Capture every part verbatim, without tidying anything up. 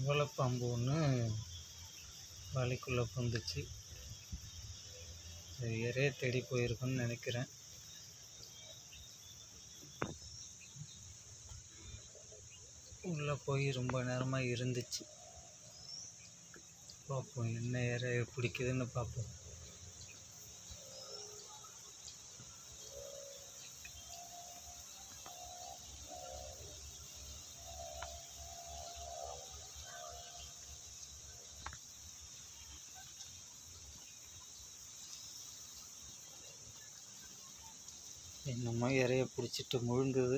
தவளைப்பாம்பு ஒன்று வலைக்குள்ளே புந்துச்சு. அது இறைய தேடி போயிருக்குன்னு நினைக்கிறேன். உள்ளே போய் ரொம்ப நேரமாக இருந்துச்சு. பார்ப்போம் என்ன இறைய பிடிக்குதுன்னு பார்ப்போம். என்னமோ இறைய பிடிச்சிட்டு முழுங்குது.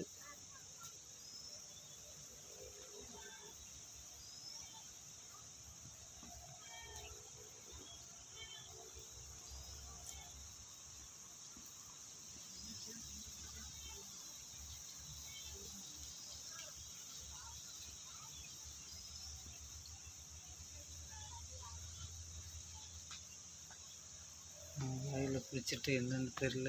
வாயில் பிடிச்சிட்டு என்னன்னு தெரியல.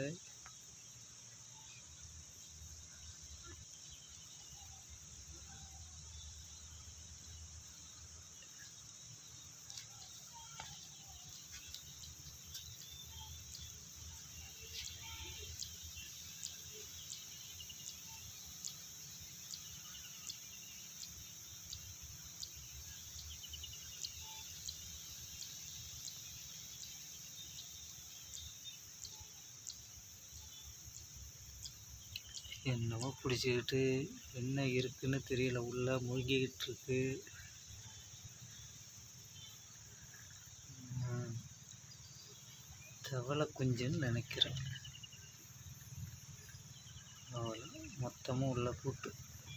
என்னவோ பிடிச்சிக்கிட்டு என்ன இருக்குன்னு தெரியல. உள்ள மூழ்கிக்கிட்டு இருக்கு. தவளை குஞ்சுன்னு நினைக்கிறேன். அவ்வளோ மொத்தமும் உள்ள கூட்டு.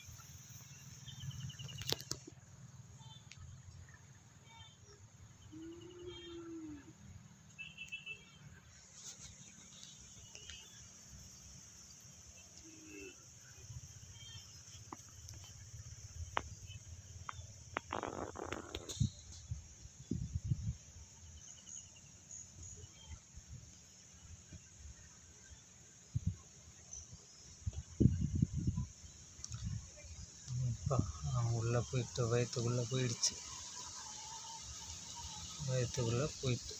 உள்ளே போயிட்டு வயிற்றுக்குள்ளே போயிடுச்சு. வயிற்றுக்குள்ளே போயிட்டு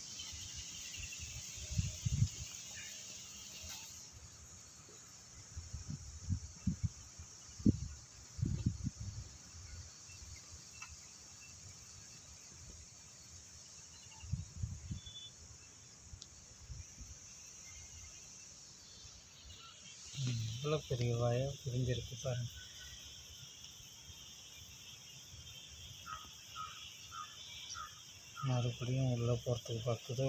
இவ்வளோ பெரிய வாயாக புரிஞ்சிருக்கு பாருங்க. மறுபடியும் உள்ளே போகிறதுக்கு பார்க்குதோ,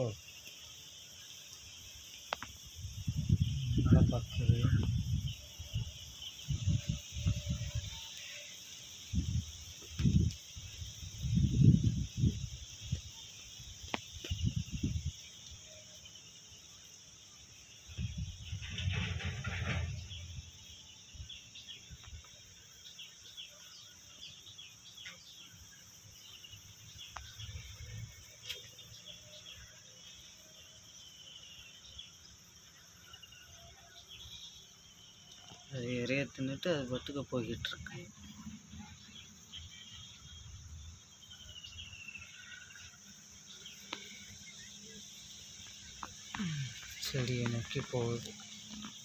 நல்லா பார்க்குது. அது இறைய தின்னுட்டு அது பாட்டுக்கு போய்கிட்டு இருக்கு. செடியை நோக்கி போகுது.